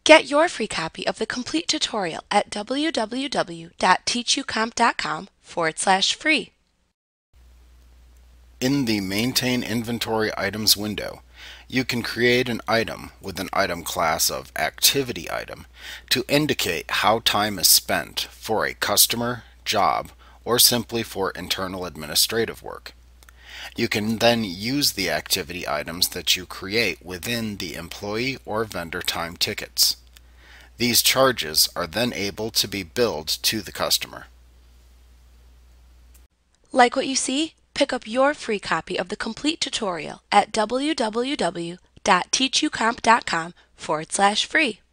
Get your free copy of the complete tutorial at www.teachucomp.com/free. In the Maintain Inventory Items window, you can create an item with an item class of Activity Item to indicate how time is spent for a customer, job, or simply for internal administrative work. You can then use the activity items that you create within the employee or vendor time tickets. These charges are then able to be billed to the customer. Like what you see? Pick up your free copy of the complete tutorial at www.teachucomp.com/free.